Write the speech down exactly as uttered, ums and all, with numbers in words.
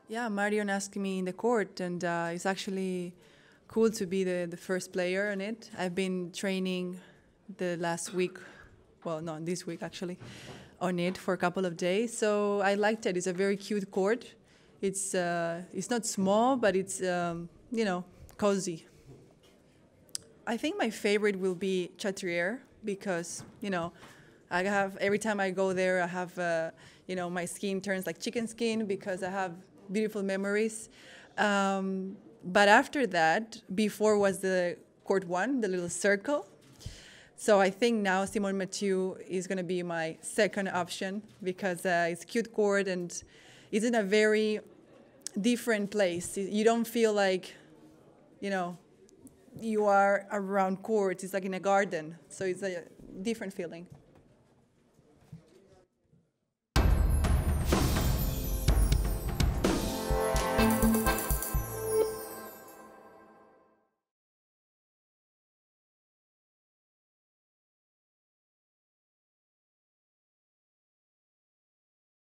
Yeah, Marion asked me in the court, and uh, it's actually cool to be the, the first player on it. I've been training the last week, well, no, this week actually, on it for a couple of days. So I liked it. It's a very cute court. It's uh, it's not small, but it's um, you know cozy. I think my favorite will be Chatrier because you know I have every time I go there, I have uh, you know my skin turns like chicken skin because I have beautiful memories. Um, but after that, before was the court one, the little circle. So I think now Simone Mathieu is going to be my second option because uh, it's cute court and it's in a very different place. You don't feel like, you know, you are around courts. It's like in a garden. So it's a different feeling.